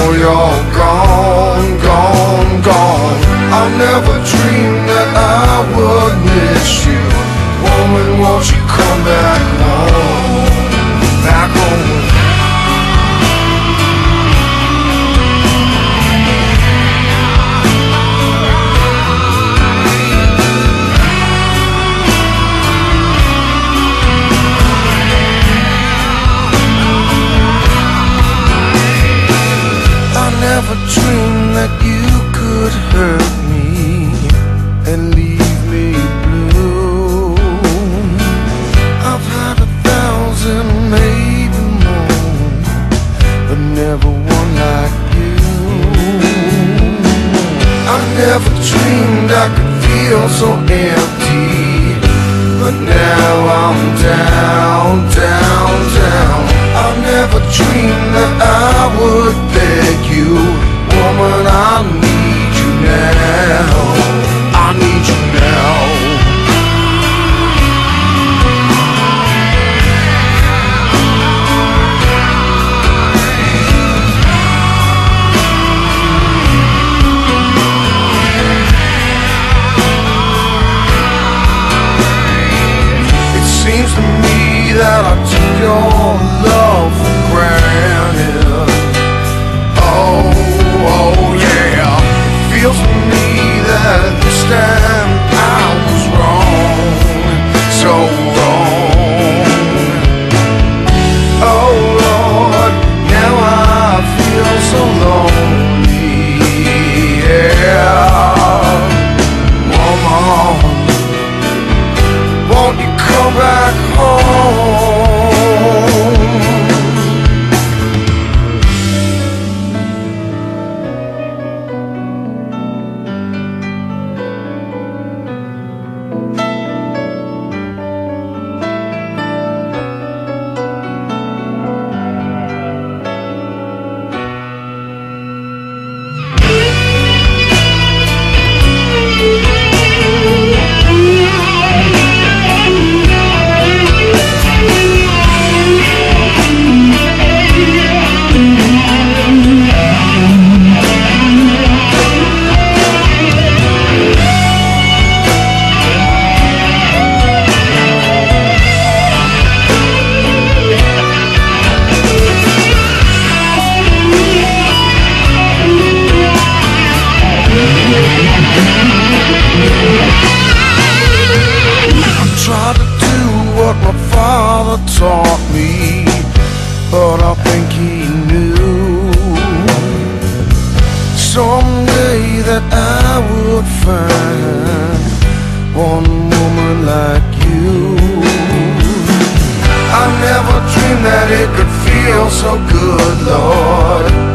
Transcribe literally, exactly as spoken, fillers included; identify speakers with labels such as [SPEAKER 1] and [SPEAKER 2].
[SPEAKER 1] you're gone, gone, gone. I'll never dream that I would miss you. Woman, won't you come back home, back home? Never dreamed that you could hurt me and leave me blue. I've had a thousand, maybe more, but never one like you. I never dreamed I could feel so empty, but now I'm down, down, down. I never dreamed that I would beg you, woman, I need you now, I need you now. It seems to me that I took your love for granted. Oh, oh yeah. Feels to me that this time I was wrong, so wrong. Oh Lord, now I feel so lonely, yeah. Woman, won't you come back home? Taught me, but I think he knew someday that I would find one woman like you. I never dreamed that it could feel so good, Lord.